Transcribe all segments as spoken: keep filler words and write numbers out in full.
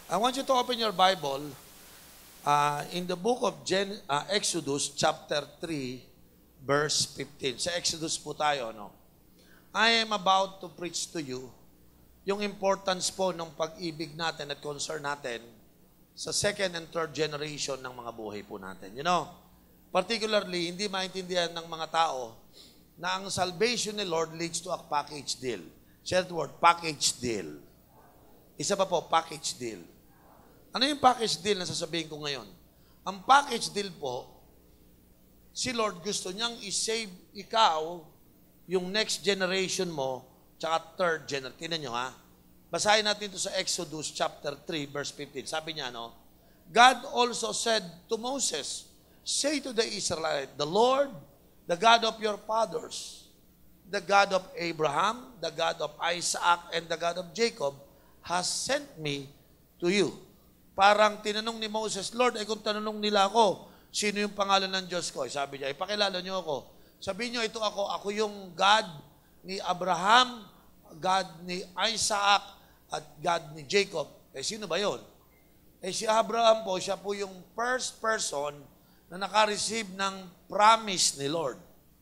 I want you to open your Bible uh, in the book of Gen, uh, Exodus chapter three, verse fifteen. Sa Exodus po tayo, no? I am about to preach to you yung importance po ng pag-ibig natin at concern natin sa second and third generation ng mga buhay po natin. You know, particularly, hindi maintindihan ng mga tao na ang salvation ni Lord leads to a package deal. Share the word, package deal. Isa pa po, package deal. Ano yung package deal na sasabihin ko ngayon? Ang package deal po, si Lord gusto niyang i-save ikaw, yung next generation mo, tsaka third generation. Tingnan nyo ha. Basahin natin ito sa Exodus chapter three, verse fifteen. Sabi niya, no? God also said to Moses, say to the Israelites, the Lord, the God of your fathers, the God of Abraham, the God of Isaac, and the God of Jacob, has sent me to you. Parang tinanong ni Moses, Lord, ay kung tanong nila ako, sino yung pangalan ng Diyos ko? Sabi niya, ipakilala niyo ako. Sabihin niyo, ito ako, ako yung God ni Abraham, God ni Isaac, at God ni Jacob. Eh, sino ba yon? Eh, si Abraham po, siya po yung first person na naka-receive ng promise ni Lord.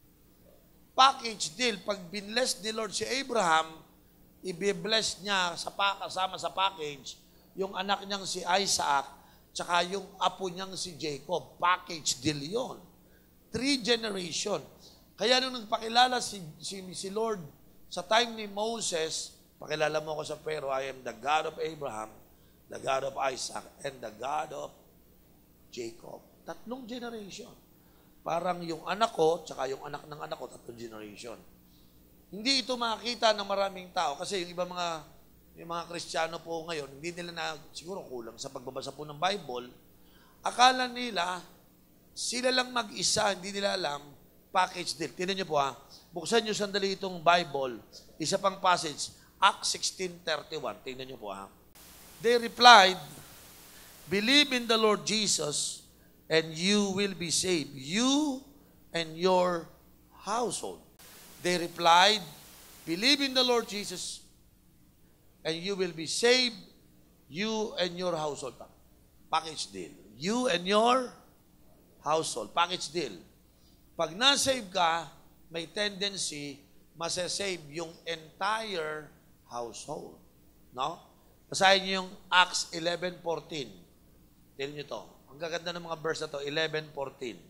Package deal, pag binless ni Lord si Abraham, i-bless niya sa kasama sa package yung anak niyang si Isaac, tsaka yung apo niyang si Jacob. Package deal yon. Three generation. Kaya nung nagpakilala si, si, si Lord sa time ni Moses, pakilala mo ako sa Pharaoh, I am the God of Abraham, the God of Isaac, and the God of Jacob. Tatlong generation. Parang yung anak ko, tsaka yung anak ng anak ko, tatlong generation. Hindi ito makita ng maraming tao kasi yung iba mga yung mga Kristiyano po ngayon, hindi nila na siguro kulang sa pagbabasa po ng Bible. Akala nila sila lang mag-isa, hindi nila alam package deal. Tingnan niyo po ha. Buksan niyo sandali itong Bible. Isa pang passage, Acts sixteen thirty-one. Tingnan niyo po ha. They replied, believe in the Lord Jesus and you will be saved, you and your household. They replied, believe in the Lord Jesus and you will be saved, you and your household. Package deal. You and your household. Package deal. Pag na-save ka, may tendency masasave yung entire household. No? Basahin niyo yung Acts eleven fourteen. Tignan niyo to. Ang gaganda ng mga verse na to, eleven fourteen.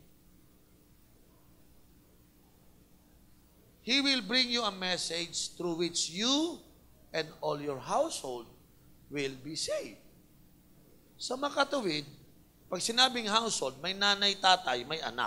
He will bring you a message through which you and all your household will be saved. Sa makatuwid, pag sinabing household, may nanay, tatay, may anak.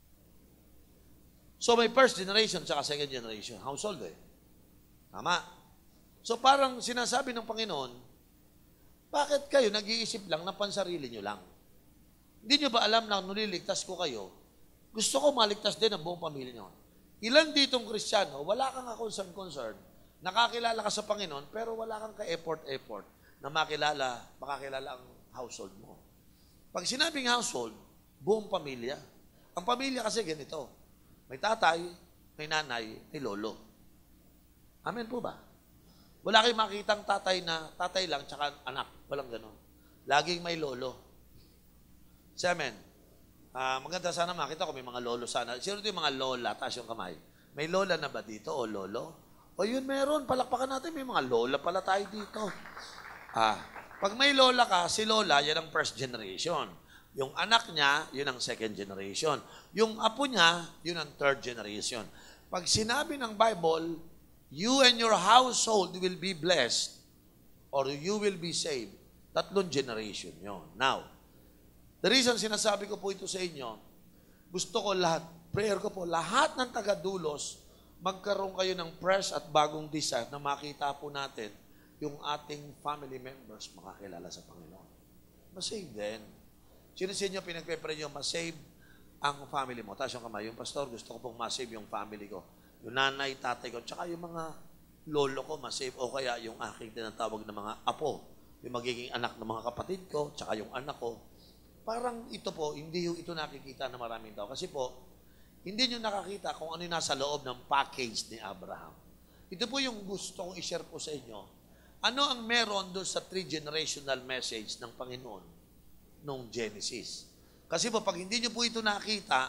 So may first generation at second generation. Household eh. Tama. So parang sinasabi ng Panginoon, bakit kayo nag-iisip lang na pansarili nyo lang? Hindi nyo ba alam na nuliligtas ko kayo? Gusto ko maligtas din ang buong pamilya nyo. Ilan ditong Kristiyano, wala kang concern-concern, nakakilala ka sa Panginoon, pero wala kang ka-effort-effort na makilala, makakilala ang household mo. Pag sinabing household, buong pamilya. Ang pamilya kasi ganito. May tatay, may nanay, may lolo. Amen po ba? Wala kayong makitang tatay na tatay lang, tsaka anak. Walang ganon. Laging may lolo. Say amen. Uh, maganda sana makita ko may mga lolo sana. Sino ito yung mga lola? Taas yung kamay. May lola na ba dito o lolo? O yun meron, palakpakan natin, may mga lola pala tayo dito. Ah, pag may lola ka, si lola, yan ang first generation. Yung anak niya, yun ang second generation. Yung apo niya, yun ang third generation. Pag sinabi ng Bible, you and your household will be blessed or you will be saved. Tatlong generation yun. Now, the reason sinasabi ko po ito sa inyo, gusto ko lahat, prayer ko po, lahat ng taga-dulos, magkaroon kayo ng fresh at bagong desire na makita po natin yung ating family members makakilala sa Panginoon. Masave din. Sino sa inyo pinagpe-pray nyo, masave ang family mo? Taas yung kamay. Yung pastor, gusto ko pong masave yung family ko. Yung nanay, tatay ko, tsaka yung mga lolo ko, masave. O kaya yung aking tinatawag na mga apo. Yung magiging anak ng mga kapatid ko, tsaka yung anak ko. Parang ito po, hindi yung ito nakikita na maraming tao. Kasi po, hindi nyo nakakita kung ano yung nasa loob ng package ni Abraham. Ito po yung gusto kong i-share po sa inyo Ano ang meron doon sa three-generational message ng Panginoon nung Genesis? Kasi po, pag hindi nyo po ito nakita,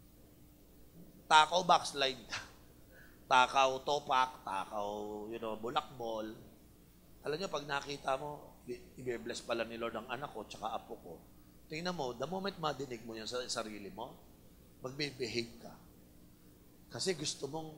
takaw backslide, takaw topak, takaw, you know, bulakbol. Alam nyo, pag nakita mo, i-bless pala ni Lord ang anak ko, tsaka apo ko. Tingnan mo, the moment madinig mo yan sa sarili mo, magbe-behave ka. Kasi gusto mong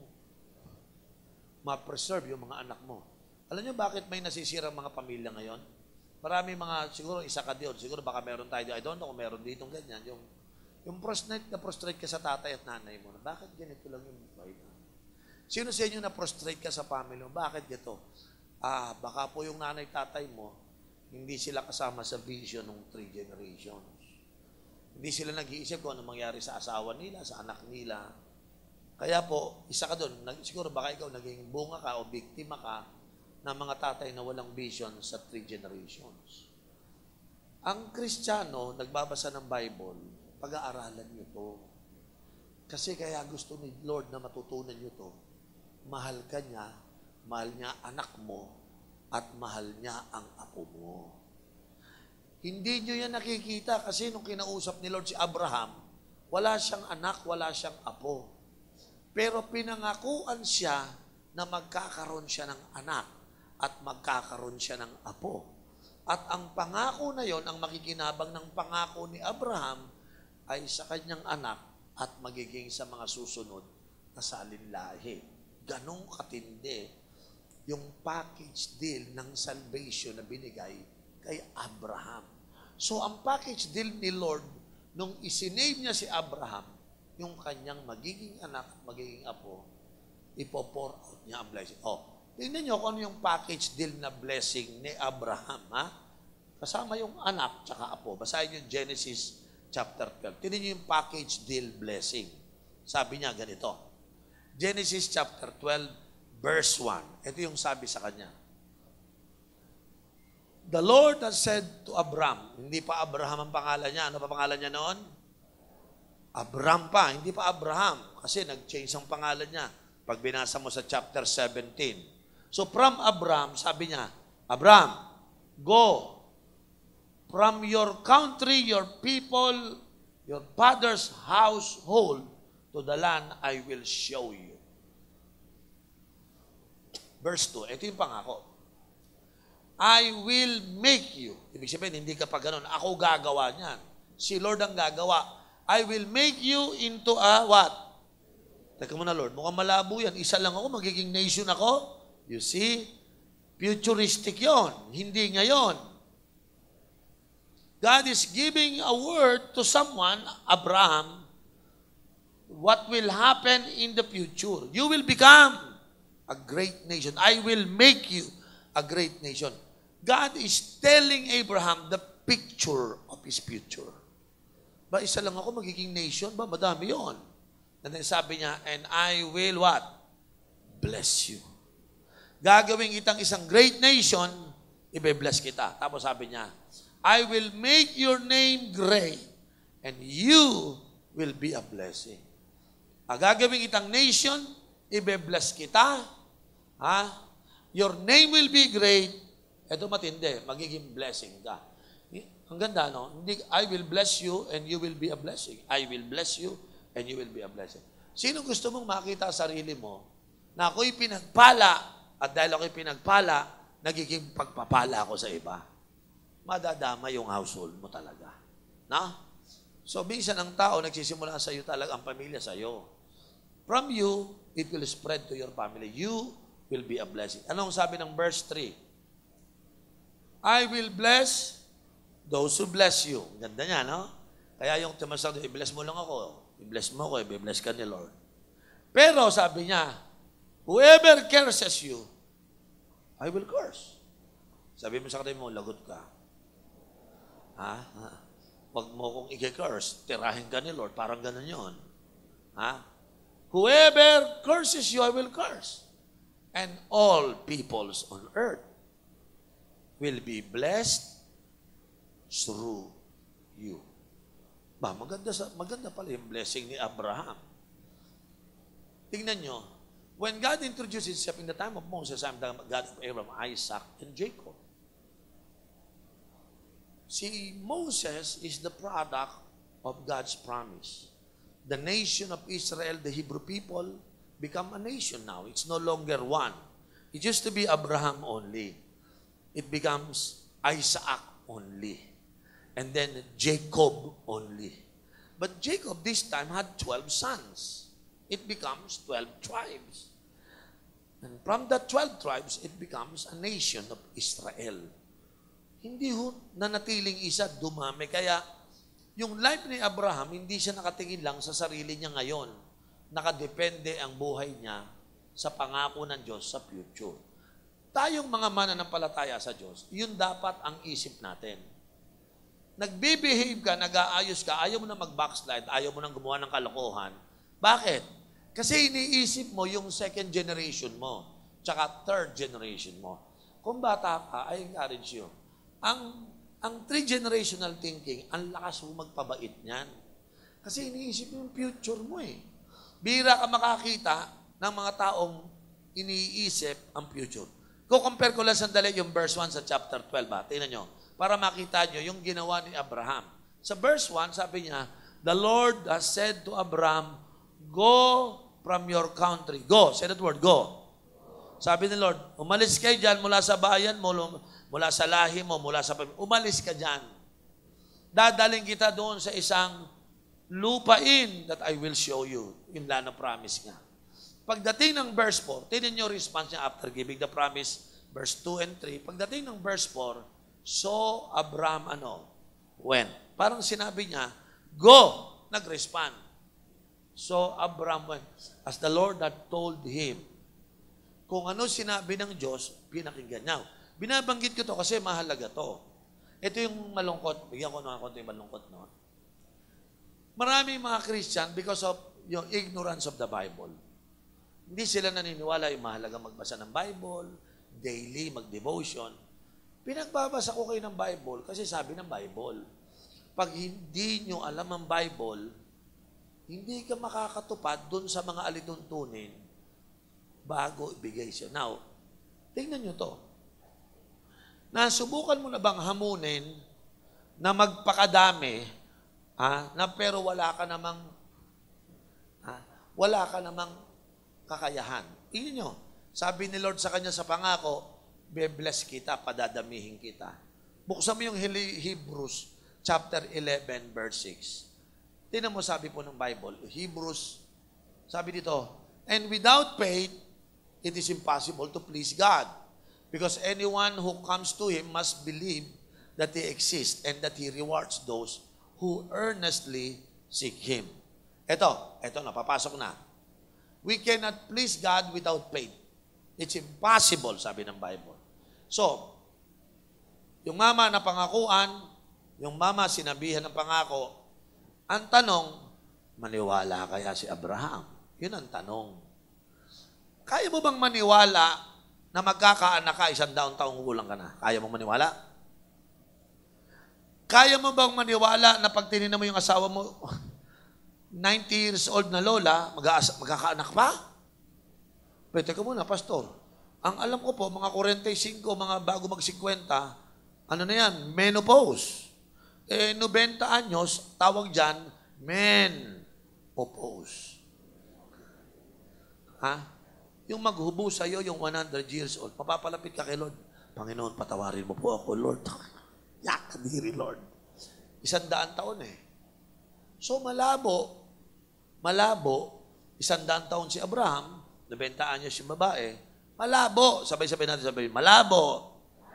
ma-preserve yung mga anak mo. Alam nyo bakit may nasisirang mga pamilya ngayon? Marami mga, siguro isa ka diyon, siguro baka meron tayo, I don't know kung meron dito ganyan, yung, yung prostrate na prostrate ka sa tatay at nanay mo, na bakit ganito lang yung buhay na? Sino sa inyo na prostrate ka sa family mo? Bakit ganito? Ah, baka po yung nanay tatay mo, hindi sila kasama sa vision ng three generations. Hindi sila nag-iisip kung ano mangyari sa asawa nila, sa anak nila. Kaya po, isa ka doon, siguro baka ikaw naging bunga ka o biktima ka ng mga tatay na walang vision sa three generations. Ang Kristiyano, nagbabasa ng Bible, pag-aaralan nyo to. Kasi kaya gusto ni Lord na matutunan nyo to. Mahal ka niya, mahal niya anak mo, at mahal niya ang apo mo. Hindi nyo yan nakikita kasi nung kinausap ni Lord si Abraham, wala siyang anak, wala siyang apo. Pero pinangakuan siya na magkakaroon siya ng anak at magkakaroon siya ng apo. At ang pangako na yon, ang makikinabang ng pangako ni Abraham ay sa kanyang anak at magiging sa mga susunod na salinlahi. Ganong katindi yung package deal ng salvation na binigay kay Abraham. So, ang package deal ni Lord, nung isinave niya si Abraham, yung kanyang magiging anak, magiging apo, ipo-pour out niya ang blessing. Oh, tingnan niyo kung ano yung package deal na blessing ni Abraham, ha? Kasama yung anak tsaka apo. Basahin niyo Genesis chapter twelve. Tingnan niyo yung package deal blessing. Sabi niya ganito. Genesis chapter twelve, verse one. Ito yung sabi sa kanya. The Lord has said to Abram, hindi pa Abraham ang pangalan niya. Ano pa pangalan niya noon? Abram pa, hindi pa Abraham. Kasi nag-change ang pangalan niya. Pag binasa mo sa chapter seventeen. So from Abram, sabi niya, Abram, go from your country, your people, your father's household, to the land I will show you. Verse two, ito yung pangako. I will make you. Ibig sabihin, hindi ka pa ganun. Ako gagawa niyan. Si Lord ang gagawa. I will make you into a what? Teka muna, Lord. Mukhang malabo yan. Isa lang ako, magiging nation ako. You see? Futuristic yon. Hindi ngayon. God is giving a word to someone, Abraham, what will happen in the future. You will become a great nation. I will make you a great nation. God is telling Abraham the picture of his future. Ba, isa lang ako magiging nation? Ba, madami yon. And then sabi niya, and I will what? Bless you. Gagawin kitang isang great nation, ibe-bless kita. Tapos sabi niya, I will make your name great, and you will be a blessing. Ah, gagawin kitang nation, ibe-bless kita. Ha? Your name will be great. Ito matindi, magiging blessing ka. Ang ganda, no? Hindi, I will bless you and you will be a blessing. I will bless you and you will be a blessing. Sino gusto mong makita sa sarili mo na ako'y pinagpala at dahil ako'y pinagpala, nagiging pagpapala ako sa iba? Madadama yung household mo talaga. Na? So, minsan ang tao nagsisimula sa iyo talaga, ang pamilya sa iyo. From you, it will spread to your family. You will be a blessing. Anong sabi ng verse three? I will bless those who bless you. Ganda niya, no? Kaya yung tumasang, i-bless mo lang ako. I-bless mo ako, i-bless ka ni Lord. Pero sabi niya, whoever curses you, I will curse. Sabi mo sa kanila mo, lagot ka. Ha? Ha? Huwag mo kong i-curse, tirahin ka ni Lord. Parang ganun yun. Ha? Whoever curses you, I will curse. And all peoples on earth will be blessed through you. Ba, maganda, sa, maganda pala yung blessing ni Abraham. Tingnan nyo, When God introduced Himself in the time of Moses, I'm the God of Abraham, Isaac, and Jacob. See, Moses is the product of God's promise. The nation of Israel, the Hebrew people, become a nation now. It's no longer one. It used to be Abraham only. It becomes Isaac only. And then Jacob only. But Jacob this time had twelve sons. It becomes twelve tribes. And from the twelve tribes, it becomes a nation of Israel. Hindi ho nanatiling isa, dumami. Kaya, yung life ni Abraham, hindi siya nakatingin lang sa sarili niya ngayon. Nakadepende ang buhay niya sa pangako ng Diyos sa future. Tayong mga mananampalataya sa Diyos, yun dapat ang isip natin. Nagbe-behave ka, nag-aayos ka, ayaw mo na mag-backslide, ayaw mo na gumawa ng kalokohan. Bakit? Kasi iniisip mo yung second generation mo, tsaka third generation mo. Kung bata ka, I encourage you. Ang, ang three-generational thinking, ang lakas mo magpabait niyan. Kasi iniisip mo yung future mo eh. Bira ka makakita ng mga taong iniisip ang future. Ko-compare ko lang sandali yung verse one sa chapter twelve. Ha? Tingnan nyo. Para makita nyo yung ginawa ni Abraham. Sa verse one, sabi niya, the Lord has said to Abraham, go from your country. Go. Say that word, go. Sabi ni Lord, umalis kayo dyan mula sa bayan mo, mula sa lahi mo, mula sa pamilya. Umalis ka dyan. Dadaling kita doon sa isang lupain that I will show you. Yun lang na promise nga. Pagdating ng verse four, tinan nyo response niya after giving the promise, verse two and three. Pagdating ng verse four, so Abraham ano? Went. Parang sinabi niya, go! Nag-respond. So Abraham went. As the Lord had told him, kung ano sinabi ng Diyos, pinakinggan niya. Binabanggit ko to kasi mahalaga to. Ito yung malungkot. Bigyan ko na konti yung malungkot. No? Maraming mga Christian, because of yung ignorance of the Bible, hindi sila naniniwala yung mahalaga magbasa ng Bible, daily, mag-devotion. Pinagbabasa ko kayo ng Bible kasi sabi ng Bible, pag hindi nyo alam ang Bible, hindi ka makakatupad dun sa mga alituntunin bago ibigay siya. Now, tingnan nyo to. Nasubukan mo na bang hamunin na magpakadami, ha, na pero wala ka namang, ha, wala ka namang kakayahan. Tingnan nyo. Sabi ni Lord sa kanya sa pangako, be-bless kita, padadamihin kita. Buksan mo yung Hebrews chapter eleven, verse six. Tingnan mo sabi po ng Bible, Hebrews, sabi dito, and without faith, it is impossible to please God. Because anyone who comes to Him must believe that He exists and that He rewards those who earnestly seek Him. Ito, ito na, papasok na. We cannot please God without faith. It's impossible, sabi ng Bible. So, yung mama na pangakuan, yung mama sinabihan ng pangako, ang tanong, maniwala kaya si Abraham? Yun ang tanong. Kaya mo bang maniwala na magkakaanak ka, isang daang taong gulang ka na? Kaya mo maniwala? Kaya mo bang maniwala na pag tinignan mo yung asawa mo, ninety years old na lola, magkakaanak pa? Pwede ka muna, pastor. Ang alam ko po, mga forty-five, mga bago mag-fifty, ano na yan? Menopause. Eh, ninety anyos, tawag dyan, men-opose. Ha? Yung maghubo sa'yo, yung one hundred years old, papapalapit ka kay Lord. Panginoon, patawarin mo po ako, Lord. Yak, kadiri, Lord. Isang daan taon eh. So, malabo, malabo, isang daan taon si Abraham, ninety anyos yung babae, malabo. Sabay-sabay natin sabihin, malabo.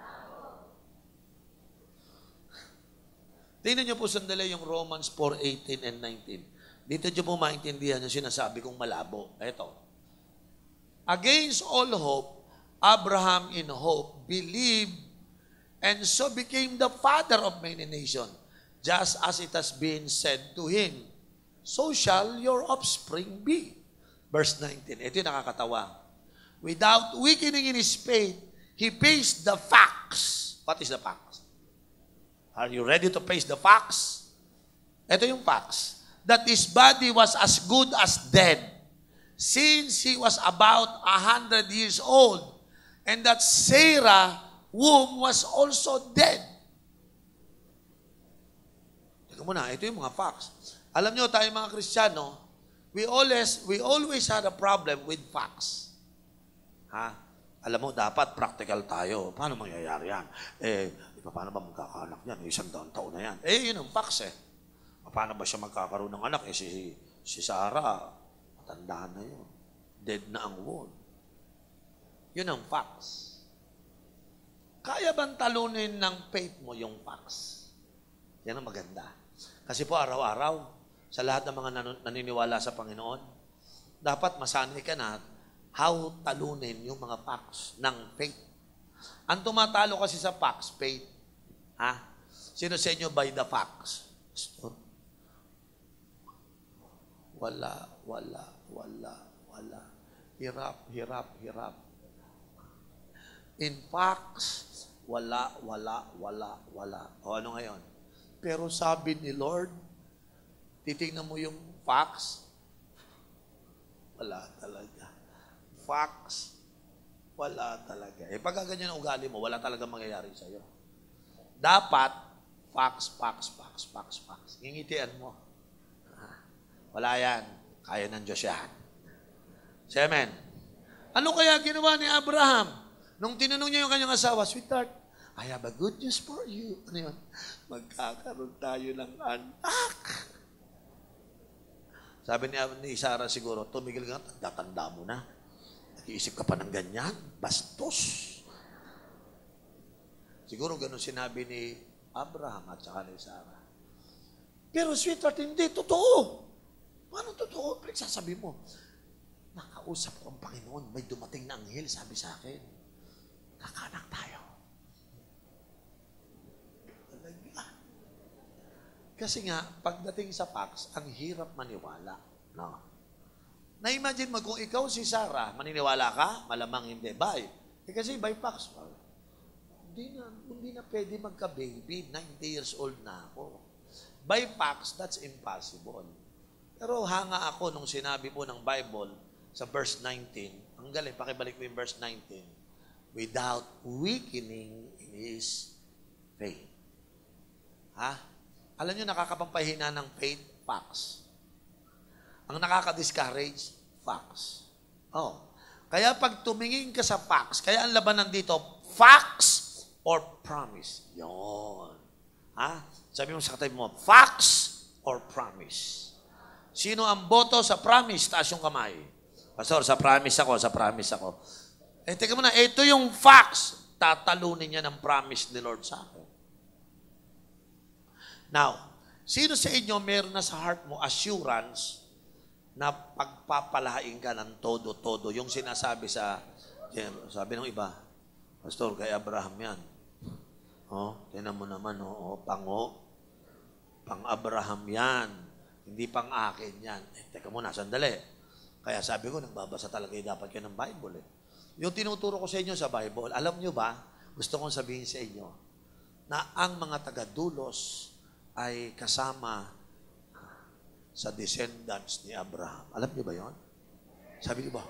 Tingnan niyo po sandali yung Romans four eighteen and nineteen. Dito niyo po maintindihan yung sinasabi kong malabo. Ito. Against all hope, Abraham in hope believed and so became the father of many nations, just as it has been said to him, so shall your offspring be. Verse nineteen. Ito yung nakakatawa. Without weakening in his faith, he faced the facts. What is the facts? Are you ready to face the facts? Ito yung facts. That his body was as good as dead. since he was about a hundred years old, and that Sarah womb was also dead. Teka muna, ito yung mga facts. Alam nyo, tayo mga Kristiyano, we always, we always had a problem with facts. Ha? Alam mo, dapat practical tayo. Paano mangyayari yan? Eh, paano ba magkakaanak yan? Isang daang taon na yan. Eh, yun ang facts eh. Paano ba siya magkakaroon ng anak? Eh, si, si Sarah, matandaan na yun. Dead na ang womb. Yun ang facts. Kaya bang talunin ng faith mo yung facts? Yan ang maganda. Kasi po araw-araw, sa lahat ng mga naniniwala sa Panginoon, dapat masanay ka na how talunin yung mga facts ng faith. Ang tumatalo kasi sa facts, faith. Ha? Sino sa inyo by the facts? Wala, wala, wala, wala. Hirap, hirap, hirap. In facts, wala, wala, wala, wala. O ano ngayon? Pero sabi ni Lord, titingnan mo yung facts, wala talaga. Facts, wala talaga. Eh pag ganyan ang ugali mo, wala talaga mangyayari sa'yo. Dapat, facts, facts, facts, facts, facts. Ngingitian mo. Wala yan. Kaya ng Diyos yan. Say amen. Ano kaya ginawa ni Abraham? Nung tinanong niya yung kanyang asawa, sweetheart, I have a good news for you. Ano yun? Magkakaroon tayo ng anak. Sabi ni, ni Sarah siguro, tumigil ka, tatanda mo na. Nag-iisip ka pa ng ganyan. Bastos. Siguro ganun sinabi ni Abraham at saka ni Sarah. Pero sweetheart, hindi. Totoo. Paano totoo? Sasabi mo, nakausap ko ang Panginoon, may dumating na anghel, sabi sa akin, kakanak tayo. Talaga. Kasi nga, pagdating sa facts, ang hirap maniwala. No? Na-imagine mo, kung ikaw si Sarah, maniniwala ka? Malamang hindi. Bye. Eh, kasi by facts, well, hindi na, hindi na pwede magka-baby. ninety years old na ako. By facts, that's impossible. Pero hanga ako nung sinabi po ng Bible sa verse nineteen. Ang galing, pakibalik mo yung verse nineteen. Without weakening in his faith. Ha? Alam nyo, nakakapampahina ng faith, facts. Ang nakaka-discourage, facts. Oh. Kaya pag tumingin ka sa facts, kaya ang labanan dito, facts or promise. Yon. Ha? Sabi mo sa katabi mo, facts or promise. Sino ang boto sa promise? Taas yung kamay. Pastor, sa promise ako, sa promise ako. Eh, teka muna, ito yung facts. Tatalunin niya ng promise ni Lord sa akin. Now, sino sa inyo meron na sa heart mo assurance na pagpapalain ka ng todo-todo? Yung sinasabi sa, sabi ng iba, Pastor, kay Abraham yan. Oh, tinan mo naman, oh, pango. Pang-Abraham yan. Hindi pang akin yan. Eh, teka muna, sandali. Kaya sabi ko, nagbabasa talaga yung dapat kayo ng Bible. Eh. Yung tinuturo ko sa inyo sa Bible, alam nyo ba, gusto kong sabihin sa inyo, na ang mga taga-dulos ay kasama sa descendants ni Abraham. Alam nyo ba yon? Sabi nyo ba?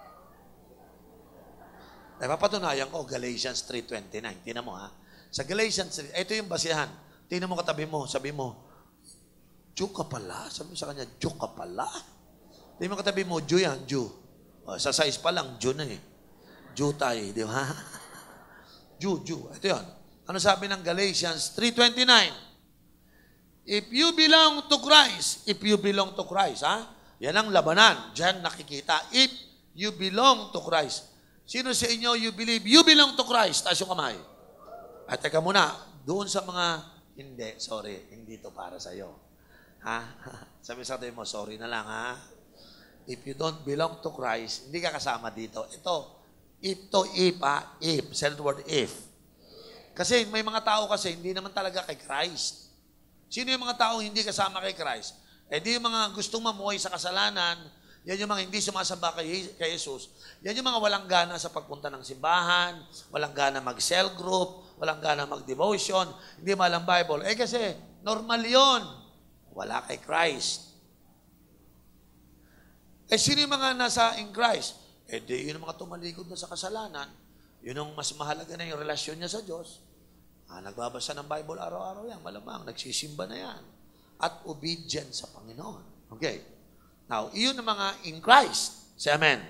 Ay, papatunayan ko, Galatians three twenty-nine. Tingnan mo ha. Sa Galatians three, ito yung basihan. Tingnan mo katabi mo, sabi mo, Jew ka pala? Sabi mo sa kanya, Jew ka pala? Tingnan mo katabi mo, Jew yan, Jew. O, sa size pa lang, Jew na eh. Jew tayo, di ba? Jew, Jew. Ito yun. Ano sabi ng Galatians three twenty-nine? If you belong to Christ, if you belong to Christ, ha? Yan ang labanan. Diyan nakikita. If you belong to Christ. Sino sa inyo you believe you belong to Christ? Taas yung kamay. At teka muna, doon sa mga, hindi, sorry, hindi to para sa'yo. Ha? Sabi sa tayo mo, sorry na lang, ha? If you don't belong to Christ, hindi ka kasama dito. Ito, if to if, ha? If. Say the word if. Kasi may mga tao kasi hindi naman talaga kay Christ. Sino yung mga taong hindi kasama kay Christ? Eh di yung mga gustong mamuhay sa kasalanan, yan yung mga hindi sumasamba kay, kay Jesus. Yan yung mga walang gana sa pagpunta ng simbahan, walang gana mag-cell group, walang gana mag-devotion, hindi malang Bible. Eh kasi, normal yon. Wala kay Christ. Eh, sino yung mga nasa in Christ? Eh, di, yun ang mga tumalikod na sa kasalanan. Yun ang mas mahalaga na yung relasyon niya sa Diyos. Ah, nagbabasa ng Bible araw-araw yan, malamang, nagsisimba na yan. At obedient sa Panginoon. Okay. Now, iyon ang mga in Christ. Say amen.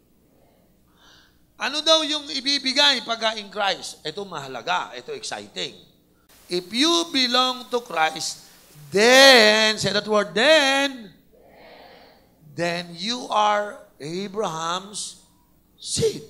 Ano daw yung ibibigay pagka in Christ? Ito mahalaga. Ito exciting. If you belong to Christ, then, say that word, then, then you are Abraham's seed.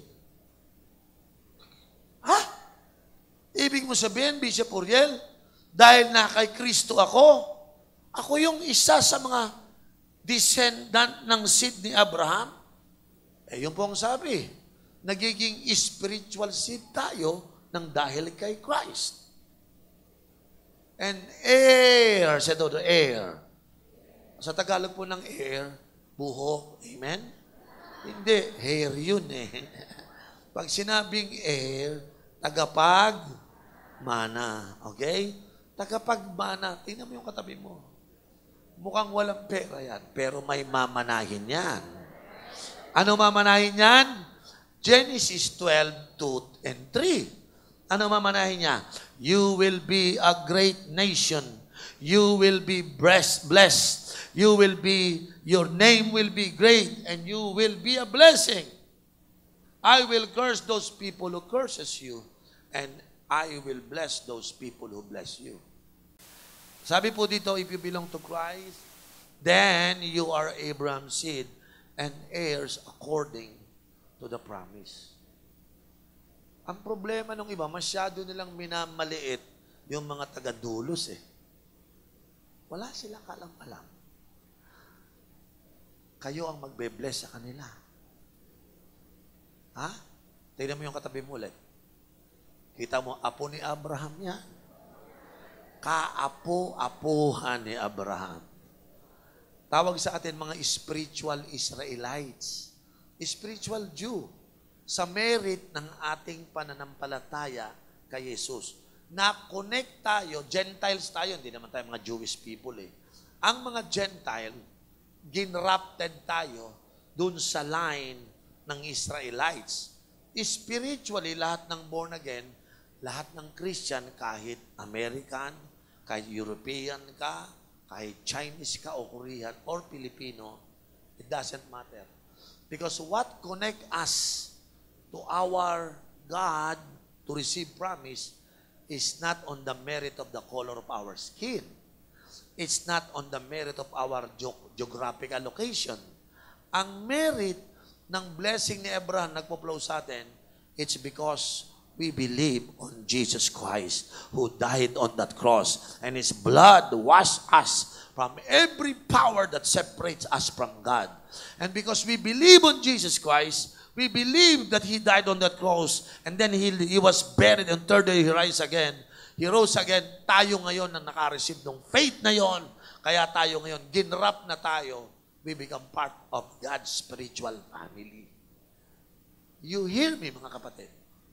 Ha? Ibig mo sabihin, Bishop Uriel, dahil na kay Kristo ako, ako yung isa sa mga descendant ng seed ni Abraham? Eh, yun po ang sabi. Nagiging spiritual seed tayo ng dahil kay Christ. And heir, said the heir. Sa Tagalog po ng heir, buhok. Amen? Hindi, hair yun eh. Pag sinabing heir, tagapag-mana. Okay? Tagapag-mana. Tingnan mo yung katabi mo. Mukhang walang pera yan, pero may mamanahin yan. Ano mamanahin yan? Genesis twelve, two and three. Ano mamanahin niya? You will be a great nation. You will be blessed. You will be, your name will be great, and you will be a blessing. I will curse those people who curses you, and I will bless those people who bless you. Sabi po dito, if you belong to Christ, then you are Abraham's seed and heirs according to the promise. Ang problema ng iba, masyado nilang minamaliit yung mga taga-dulos eh. Wala silang kalam-alam. Kayo ang magbe-bless sa kanila. Ha? Tignan mo yung katabi mo ulit. Kita mo, apo ni Abraham yan. Kaapo-apuhan ni Abraham. Tawag sa atin mga spiritual Israelites. Spiritual Jew. Sa merit ng ating pananampalataya kay Jesus. Na-connect tayo, Gentiles tayo, hindi naman tayo mga Jewish people eh. Ang mga Gentile, ginrafted tayo dun sa line ng Israelites. Spiritually, lahat ng born again, lahat ng Christian, kahit American, kahit European ka, kahit Chinese ka o Korean or Filipino, it doesn't matter. Because what connect us to our God to receive promise is not on the merit of the color of our skin. It's not on the merit of our ge- geographical location. Ang merit ng blessing ni Abraham nagpo-flow sa atin, it's because we believe on Jesus Christ who died on that cross and His blood washed us from every power that separates us from God. And because we believe on Jesus Christ, we believe that He died on that cross and then He, he was buried and third day He rise again. He rose again. Tayo ngayon na nakareceive ng faith na yon, kaya tayo ngayon, ginrap na tayo, we become part of God's spiritual family. You hear me, mga kapatid?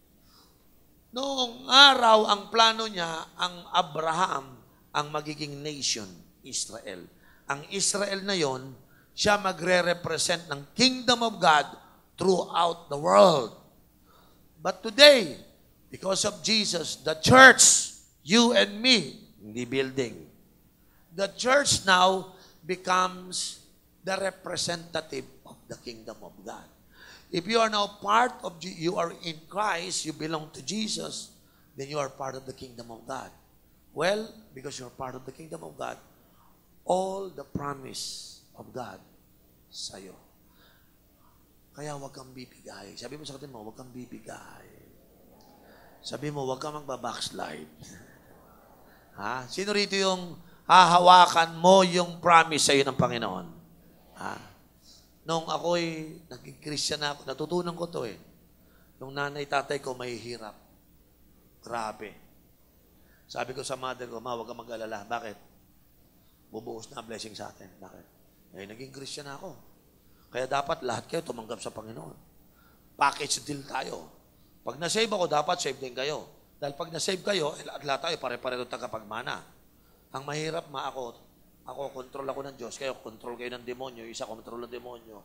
Noong araw, ang plano niya, ang Abraham, ang magiging nation, Israel. Ang Israel na yon, siya magre-represent ng kingdom of God throughout the world. But today, because of Jesus, the church, you and me, hindi building, the church now becomes the representative of the kingdom of God. If you are now part of, you are in Christ, you belong to Jesus, then you are part of the kingdom of God. Well, because you are part of the kingdom of God, all the promise of God sa'yo. Kaya huwag kang bibigay. Sabi mo sa atin mo, huwag kang bibigay. Sabi mo, huwag kang magbabackslide. Ha? Sino rito yung hahawakan mo yung promise sa'yo ng Panginoon? Ha? Nung ako'y naging Christian na ako, natutunan ko to eh. Nung nanay, tatay ko may hirap. Grabe. Sabi ko sa mother ko, ma, huwag kang mag-alala. Bakit? Bubuhos na blessing sa atin. Bakit? Eh, naging Christian na ako. Kaya dapat lahat kayo tumanggap sa Panginoon. Package deal tayo. Pag na-save ako, dapat save din kayo. Dahil pag na-save kayo, eh, lahat tayo pare-pareho tagapagmana. Ang mahirap ma ako, ako, control ako ng Diyos, kayo, control kayo ng demonyo, isa control ng demonyo.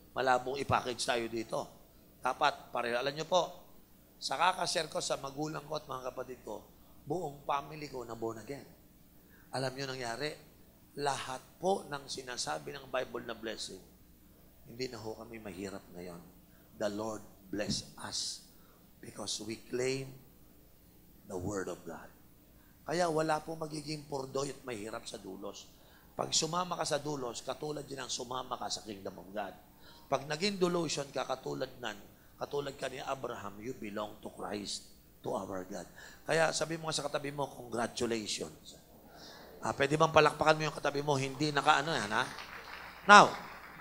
malabong i-package tayo dito. Dapat, pareho. Alam nyo po, sa kakashare ko sa magulang ko at mga kapatid ko, buong family ko na born again. Alam nyo nangyari, lahat po ng sinasabi ng Bible na blessing, hindi na ho kami mahirap ngayon. The Lord bless us because we claim the Word of God. Kaya wala po magiging purdoy at mahirap sa dulos. Pag sumama ka sa dulos, katulad din ang sumama ka sa kingdom of God. Pag naging delusion ka, katulad nan, katulad ka ni Abraham, you belong to Christ, to our God. Kaya sabi mo sa katabi mo, congratulations. Ah, pwede bang palakpakan mo yung katabi mo, hindi nakaano yan, ha? Now,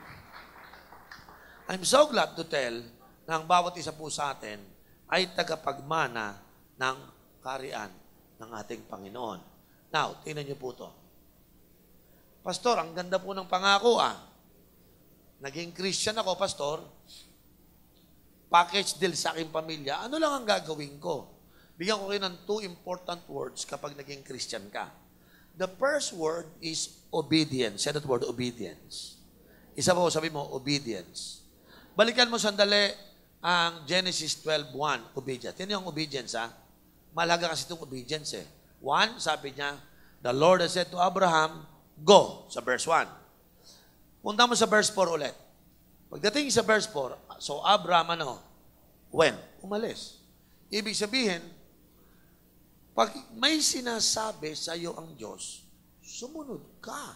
I'm so glad to tell na ang bawat isa po sa atin ay tagapagmana ng kaharian ng ating Panginoon. Now, tingnan niyo po to. Pastor, ang ganda po ng pangako ah. Naging Christian ako, Pastor. Package deal sa aking pamilya. Ano lang ang gagawin ko? Bigyan ko kayo ng two important words kapag naging Christian ka. The first word is obedience. Say that word, obedience. Isa po, sabi mo, obedience. Balikan mo sandali ang Genesis twelve one, obedience. Yan yung obedience, ha? Malaga kasi itong obedience, eh. One, sabi niya, the Lord has said to Abraham, go, sa verse one. Punta mo sa verse four ulit. Pagdating sa verse four, so Abraham, ano, when? Umalis. Ibig sabihin, pag may sinasabi sa iyo ang Diyos, sumunod ka.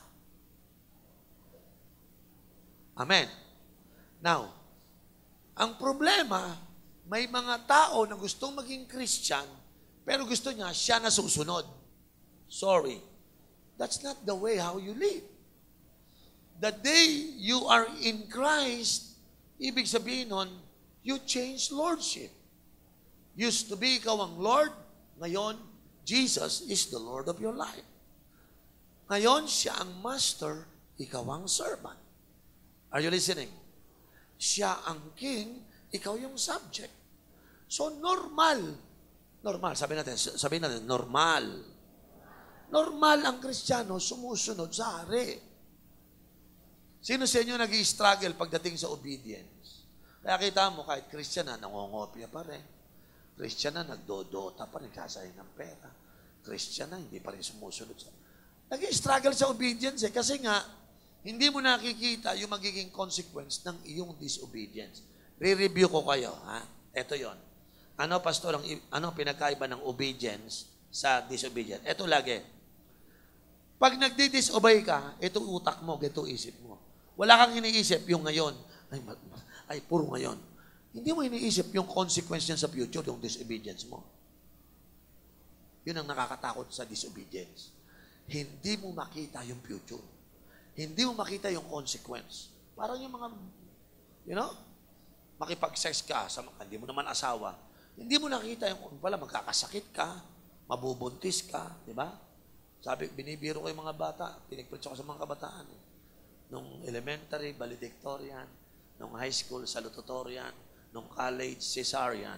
Amen. Now, ang problema, may mga tao na gustong maging Christian, pero gusto niya, siya na susunod. Sorry. That's not the way how you live. The day you are in Christ, ibig sabihin nun, you change lordship. Used to be ikaw ang Lord, ngayon, Jesus is the Lord of your life. Ngayon, siya ang master, ikaw ang servant. Are you listening? Siya ang king, ikaw yung subject. So, normal. Normal, sabi natin, sabi natin, normal. Normal ang Kristiyano sumusunod sa hari. Sino sa inyo nag-i-struggle pagdating sa obedience? Kaya kita mo, kahit Christian na, nangongopya pa rin. Christian na, nagdodota pa rin, kasayang ng pera. Christian na, hindi pa rin sumusunod sa... Nag-i-struggle sa obedience eh, kasi nga, hindi mo nakikita yung magiging consequence ng iyong disobedience. Re-review ko kayo, ha? Ito yon. Ano, pastor, ang, ano pinagkaiba ng obedience sa disobedience? Ito lagi. Pag nagdi-disobey ka, ito utak mo, ito isip mo. Wala kang iniisip yung ngayon. Ay, ay puro ngayon. Hindi mo iniisip yung consequence niyan sa future, yung disobedience mo. Yun ang nakakatakot sa disobedience. Hindi mo makita yung future. Hindi mo makita yung consequence. Parang yung mga, you know, makipag-sex ka, sa, hindi mo naman asawa, hindi mo nakita yung, pala, magkakasakit ka, mabubuntis ka, di ba? Sabi, binibiro ko yung mga bata, pinigpritso ko sa mga kabataan. Eh. Nung elementary, valedictorian, nung high school, salutatorian, nung college, cesarean.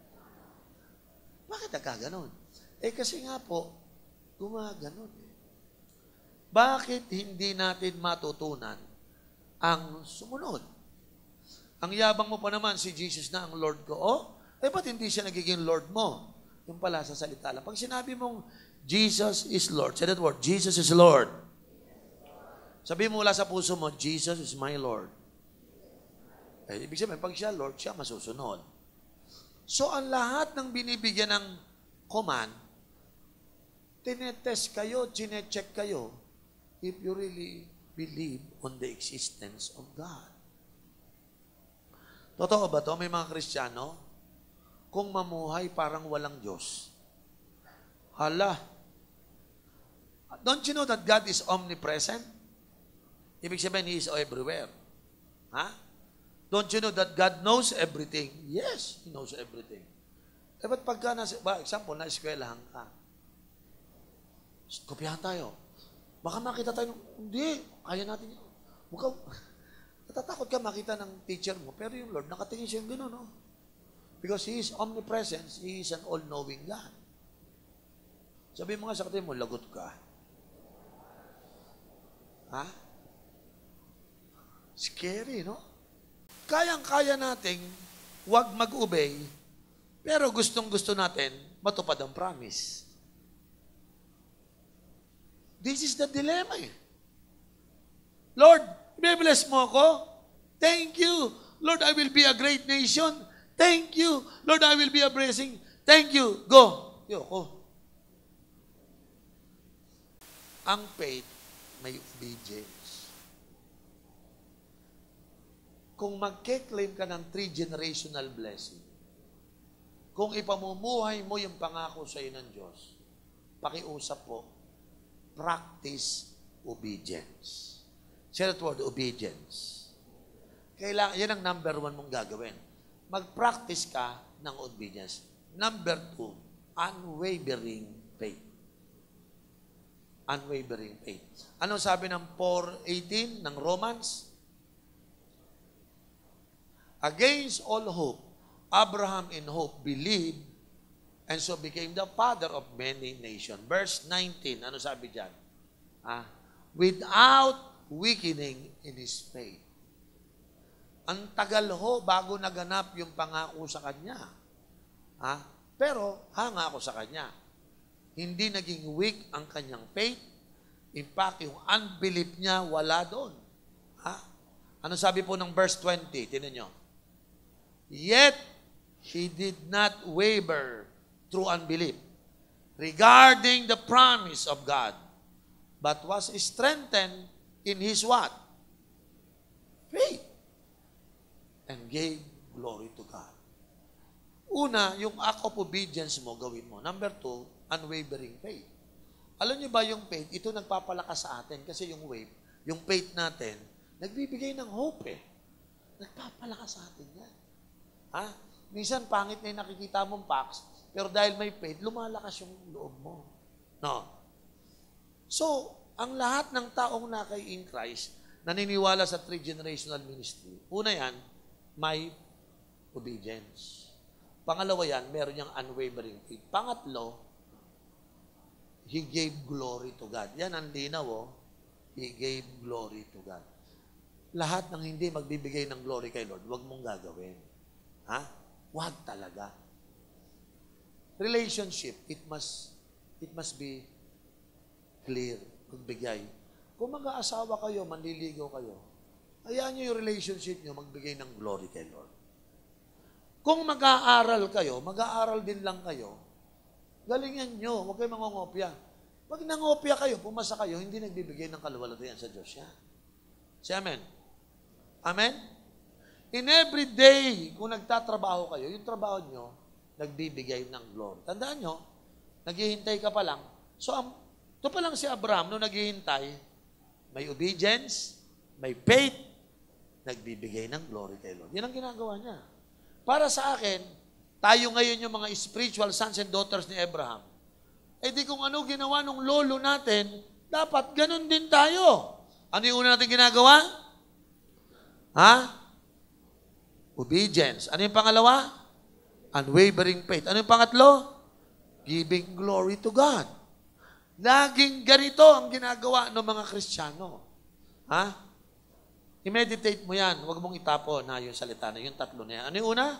Bakit nagkaganon? Eh kasi nga po, gumaganon eh. Bakit hindi natin matutunan ang sumunod? Ang yabang mo pa naman, si Jesus na ang Lord ko. Oh, eh ba't hindi siya nagiging Lord mo? Yung pala sa salita lang. Pag sinabi mong, Jesus is Lord, say that word, Jesus is Lord. Sabi mo mula sa puso mo, Jesus is my Lord. Eh, ibig sabihin, pag siya Lord, siya masusunod. So, ang lahat ng binibigyan ng command, tinetest kayo, chinecheck kayo, if you really believe on the existence of God. Totoo ba to? May mga Kristiyano, kung mamuhay parang walang Diyos. Hala. Don't you know that God is omnipresent? Ibig sabihin, He is everywhere. Ha? Don't you know that God knows everything? Yes, He knows everything. Eh, ba't pagka, nasa, ba, example, na-eskwelahan ka, kopyahan tayo. Baka makita tayo, hindi, kaya natin yun. Mukhang, natatakot ka makita ng teacher mo, pero yung Lord, nakatingin siya yung gano'n, no? Because He is omnipresent, He is an all-knowing God. Sabi mo nga sa katabi mo, lagot ka. Ha? Scary, no? kayang-kaya nating wag mag-obey, pero gustong-gusto natin matupad ang promise. This is the dilemma eh. Lord, i-bless mo ako? Thank you. Lord, I will be a great nation. Thank you. Lord, I will be a blessing. Thank you. Go. Yoko. Ang faith may obedience. Kung magke-claim ka ng three-generational blessing, kung ipamumuhay mo yung pangako sa iyo ng Diyos, pakiusap po, practice obedience. Say that word, obedience. Kailangan, yan ang number one mong gagawin. Mag-practice ka ng obedience. Number two, unwavering faith. Unwavering faith. Ano sabi ng four eighteen ng Romans? Against all hope, Abraham in hope believed and so became the father of many nations. Verse nineteen, ano sabi dyan? Ah, without weakening in his faith. Ang tagal ho bago naganap yung pangako sa kanya. Ah, pero hanga ako sa kanya. Hindi naging weak ang kanyang faith. In fact, yung unbelief niya wala doon. Ha? Ano sabi po ng verse twenty? Tinan nyo. Yet, he did not waver through unbelief regarding the promise of God, but was strengthened in his what? Faith. And gave glory to God. Una, yung act of obedience mo, gawin mo. Number two, unwavering faith. Alam niyo ba yung faith, ito nagpapalakas sa atin kasi yung wave, yung faith natin, nagbibigay ng hope eh. Nagpapalakas sa atin yan. Ha? Minsan, pangit na yung nakikita mong facts, pero dahil may faith, lumalakas yung loob mo. No? So, ang lahat ng taong nakay in Christ, naniniwala sa three-generational ministry, una yan, may obedience. Pangalawa yan, meron niyang unwavering faith. Pangatlo, he gave glory to God. Yan ang linaw, oh. He gave glory to God. Lahat ng hindi magbibigay ng glory kay Lord, huwag mong gagawin. Ha? Huwag talaga. Relationship, it must it must be clear. Magbigay. Kung mag-aasawa kayo, manliligaw kayo, hayaan nyo yung relationship nyo magbigay ng glory kay Lord. Kung mag-aaral kayo, mag-aaral din lang kayo, galingan nyo, huwag kayo mangongopya. Pag nangopya kayo, pumasa kayo, hindi nagbibigay ng kaluwalhatian sa Diyos yan. Say amen. Amen? In every day, kung nagtatrabaho kayo, yung trabaho nyo, nagbibigay ng glory. Tandaan nyo, naghihintay ka pa lang. So, um, ito pa lang si Abraham, nung naghihintay, may obedience, may faith, nagbibigay ng glory kay Lord. Yan ang ginagawa niya. Para sa akin, tayo ngayon yung mga spiritual sons and daughters ni Abraham. Eh di kung ano ginawa ng lolo natin, dapat ganun din tayo. Ano yung una natin ginagawa? Ha? Obedience. Ano yung pangalawa? Unwavering faith. Ano yung pangatlo? Giving glory to God. Laging ganito ang ginagawa ng mga Kristiyano. Ha? I-meditate mo yan. Huwag mong itapon na yung salita na yung tatlo na yan. Ano yung una?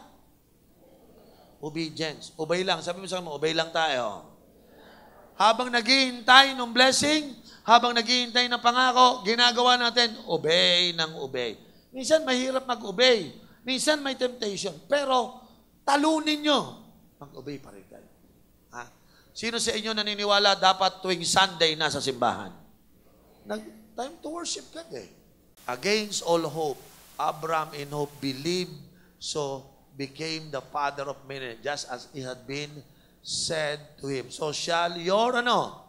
Obedience. Obey lang. Sabi mo sa mo, obey lang tayo. Habang naghihintay ng blessing, habang naghihintay ng pangako, ginagawa natin, obey ng obey. Minsan mahirap mag-obey. Minsan may temptation. Pero, talunin nyo. Mag-obey pa rin kayo. Ha? Sino sa inyo naniniwala dapat tuwing Sunday nasa simbahan? Nag, time to worship God eh. Against all hope, Abraham in hope believed, so became the father of many, just as it had been said to him. So shall your, ano?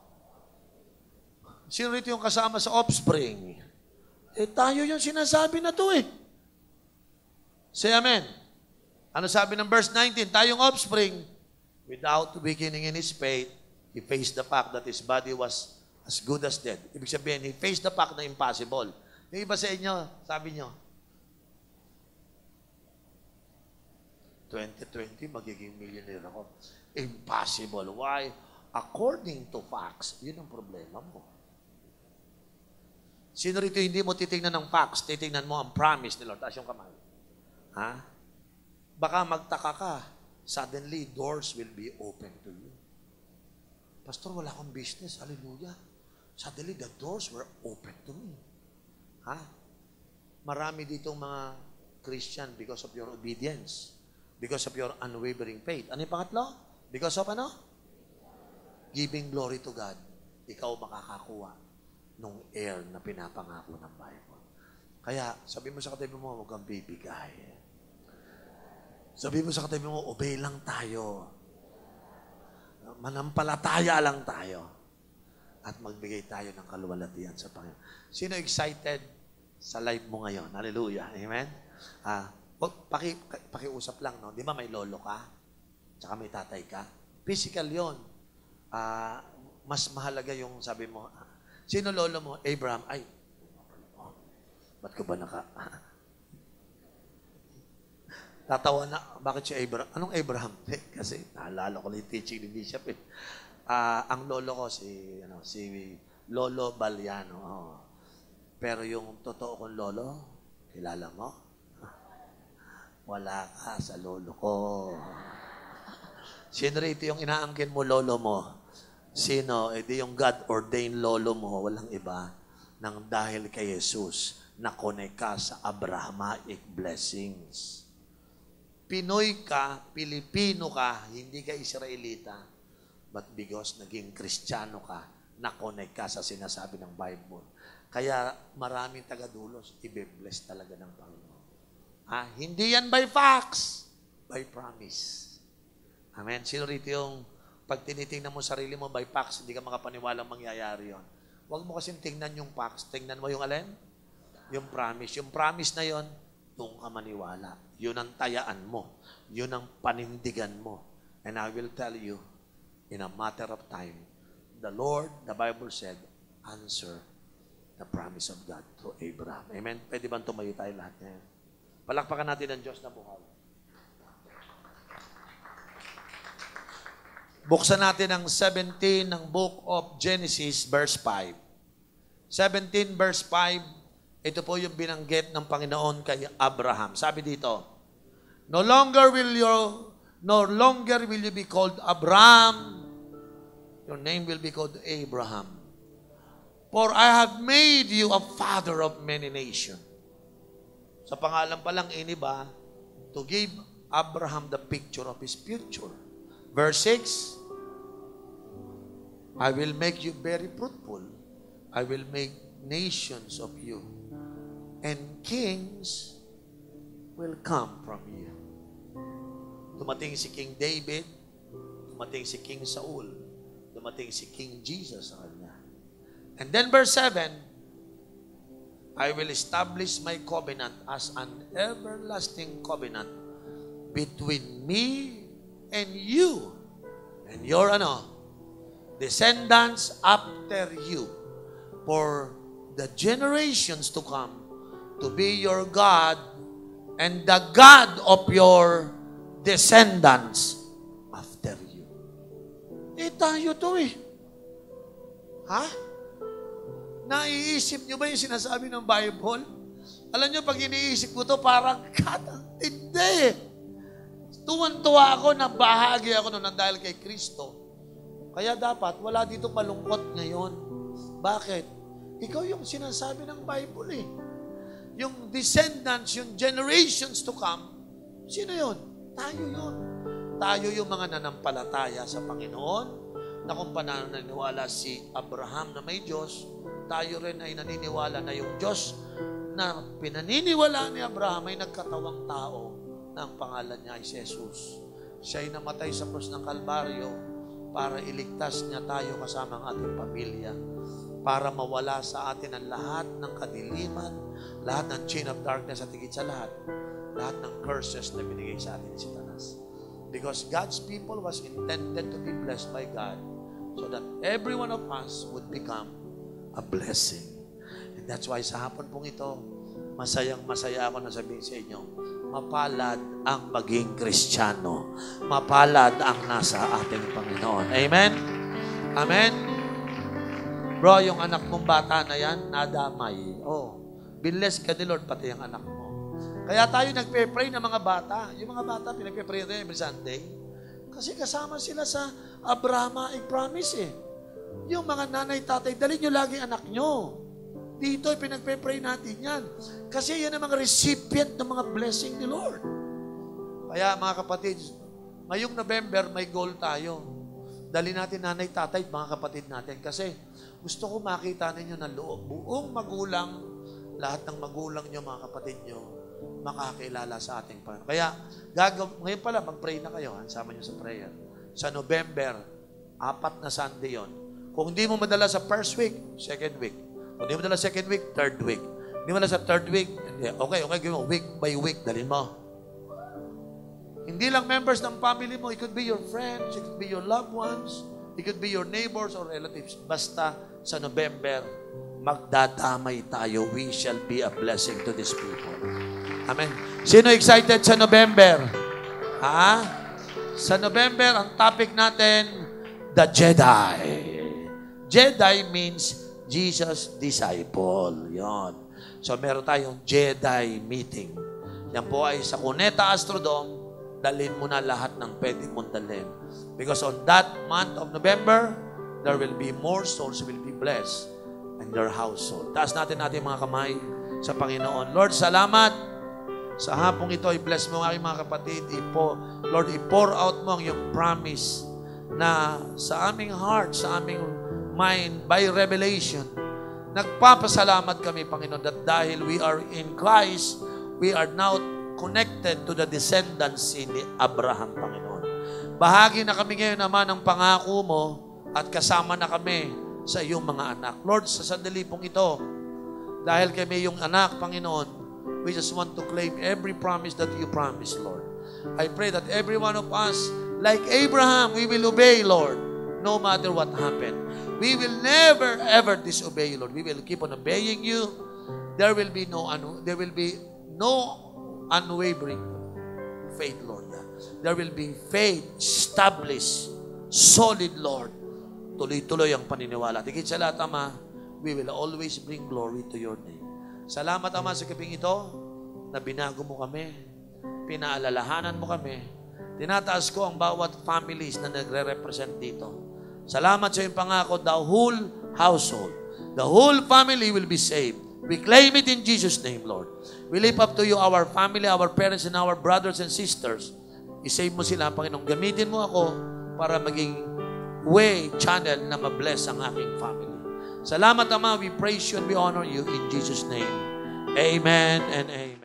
Sino rito yung kasama sa offspring? Eh, tayo yung sinasabi na to eh. Say amen. Ano sabi ng verse nineteen? Tayong offspring, without weakening in his faith, he faced the fact that his body was as good as dead. Ibig sabihin, he faced the fact na impossible. Yung iba sa inyo, sabi nyo, twenty twenty, magiging millionaire ako. Impossible. Why? According to facts, yun ang problema mo. Sino rito hindi mo titingnan ng facts, titingnan mo ang promise ni Lord. Taas yung kamay. Ha? Baka magtaka ka, suddenly doors will be open to you. Pastor, wala akong business. Hallelujah. Suddenly the doors were open to me. Ha? Marami ditong mga Christian because of your obedience. Because of your unwavering faith. Ano yung pangatlo? Because of ano? Giving glory to God. Ikaw makakakuha nung air na pinapangako ng Bible. Kaya, sabi mo sa katabi mo, huwag kang bibigay. Sabi mo sa katabi mo, obey lang tayo. Manampalataya lang tayo. At magbigay tayo ng kaluwalhatian sa Panginoon. Sino excited sa life mo ngayon? Hallelujah. Amen? Ah, paki, pakiusap lang, no? Di ba may lolo ka? Tsaka may tatay ka? Physical yon. Ah, mas mahalaga yung sabi mo, ah, sino lolo mo? Abraham. Ay, oh, ba't ko ba naka... Tatawa na, bakit si Abraham? Anong Abraham? Eh, kasi naalala ko na yung teaching ni Bishop eh. Uh, ang lolo ko si, ano, si Lolo Baliano. Oh. Pero yung totoo kong lolo, kilala mo? Wala ka sa lolo ko. Sino rito yung inaangkin mo, lolo mo? Sino? E di yung God-ordained lolo mo, walang iba, nang dahil kay Jesus, nakone ka sa Abrahamic blessings. Pinoy ka, Pilipino ka, hindi ka Israelita, but because naging Kristiyano ka, na-connect ka sa sinasabi ng Bible. Kaya maraming taga-dulos, ibe-bless talaga ng Panginoon. Ah, hindi yan by facts, by promise. Amen? Sino rito yung pag tinitingnan mo sarili mo by facts, hindi ka makapaniwalang mangyayari yon. Huwag mo kasing tingnan yung facts, tingnan mo yung alin? Yung promise. Yung promise na yon, doon ka maniwala. Yun ang tayaan mo. Yun ang panindigan mo. And I will tell you, in a matter of time, the Lord, the Bible said, answer the promise of God to Abraham. Amen? Pwede ba tumayo tayo lahat ngayon? Palakpakan natin ang Diyos na buhay. Buksan natin ang seventeen ng Book of Genesis, verse five. seventeen, verse five, ito po yung binanggit ng Panginoon kay Abraham. Sabi dito, No longer will you, no longer will you be called Abraham. Your name will be called Abraham. For I have made you a father of many nations. Sa pangalan pa lang iniba, to give Abraham the picture of his future. Verse six, I will make you very fruitful. I will make nations of you. And kings will come from you. Dumating si King David, dumating si King Saul, dumating si King Jesus sa kanya. And then verse seven, I will establish my covenant as an everlasting covenant between me and you and your ano, descendants after you for the generations to come to be your God and the God of your descendants after you. Eh, tayo to eh. Ha? Naiisip nyo ba yung sinasabi ng Bible? Alam nyo, pag iniisip ko to, parang katantindi eh. Tuwan-tuwa ako na bahagi ako nun dahil kay Kristo. Kaya dapat, wala dito malungkot ngayon. Bakit? Ikaw yung sinasabi ng Bible eh. Yung descendants, yung generations to come, sino yun? Tayo yun. Tayo yung mga nanampalataya sa Panginoon, na kung pananiniwala si Abraham na may Diyos, tayo rin ay naniniwala na yung Diyos na pinaniniwala ni Abraham ay nagkatawang tao na ang pangalan niya ay si Jesus. Siya ay namatay sa krus ng Kalbaryo para iligtas niya tayo kasama ang ating pamilya, para mawala sa atin ang lahat ng kadiliman, lahat ng chain of darkness at higit sa lahat, lahat ng curses na binigay sa atin si Satanas. Because God's people was intended to be blessed by God so that every one of us would become a blessing. And that's why sa hapon pong ito, masayang masaya ako na sabihin sa inyo, mapalad ang maging Kristiyano. Mapalad ang nasa ating Panginoon. Amen? Amen? Bro, yung anak mong bata na yan, nadamay. Oh, binless ka ni Lord, pati ang anak mo. Kaya tayo nagpe-pray ng mga bata. Yung mga bata, pinagpe-pray natin every Sunday. Kasi kasama sila sa Abrahamic promise eh. Yung mga nanay, tatay, dalhin nyo lagi anak nyo. Dito, pinagpe-pray natin yan. Kasi yan ang mga recipient ng mga blessing ni Lord. Kaya mga kapatid, ngayong November, may goal tayo. Dali natin nanay, tatay, mga kapatid natin. Kasi gusto ko makita ninyo na loob. Buong magulang, lahat ng magulang nyo, mga kapatid nyo, makakilala sa ating Panginoon. Kaya, gagaw, ngayon pala, mag-pray na kayo. Sama nyo sa prayer. Sa November, apat na Sunday yon. Kung hindi mo madala sa first week, second week. Kung hindi mo madala second week, third week. Hindi mo madala sa third week, okay, okay, gawin mo, week by week, dalhin mo. Hindi lang members ng family mo, it could be your friends, it could be your loved ones, it could be your neighbors or relatives. Basta sa November, magdadamay tayo. We shall be a blessing to these people. Amen. Sino excited sa November? Ha? Sa November, ang topic natin, the Jedi. Jedi means Jesus disciple. Yon. So, meron tayong Jedi meeting. Yan po ay sa Cuneta Astrodome. Dalhin mo na lahat ng pwede mong dalhin. Because on that month of November, there will be more souls will be blessed in their household. Taas natin natin mga kamay sa Panginoon. Lord, salamat sa hapong ito. I-bless mo ang aking mga kapatid. Ipo, Lord, i-pour out mo ang iyong promise na sa aming heart, sa aming mind, by revelation, nagpapasalamat kami, Panginoon, that dahil we are in Christ, we are now connected to the descendants ni Abraham, Panginoon. Bahagi na kami ngayon naman ng pangako mo at kasama na kami sa iyong mga anak. Lord, sa sandali pong ito, dahil kami yung anak, Panginoon, we just want to claim every promise that you promised, Lord. I pray that every one of us, like Abraham, we will obey, Lord, no matter what happened. We will never, ever disobey you, Lord. We will keep on obeying you. There will be no, there will be no unwavering faith, Lord. There will be faith, established, solid, Lord. Tuloy-tuloy ang paniniwala. Tigit sa lahat, Ama, we will always bring glory to your name. Salamat, Ama, sa gabing ito na binago mo kami, pinaalalahanan mo kami. Tinataas ko ang bawat families na nagre-represent dito. Salamat sa iyong pangako, the whole household, the whole family will be saved. We claim it in Jesus' name, Lord. We lift up to you our family, our parents, and our brothers and sisters. I-save mo sila, Panginoon. Gamitin mo ako para maging way, channel na ma-bless ang aking family. Salamat, Ama. We praise you and we honor you in Jesus' name. Amen and amen.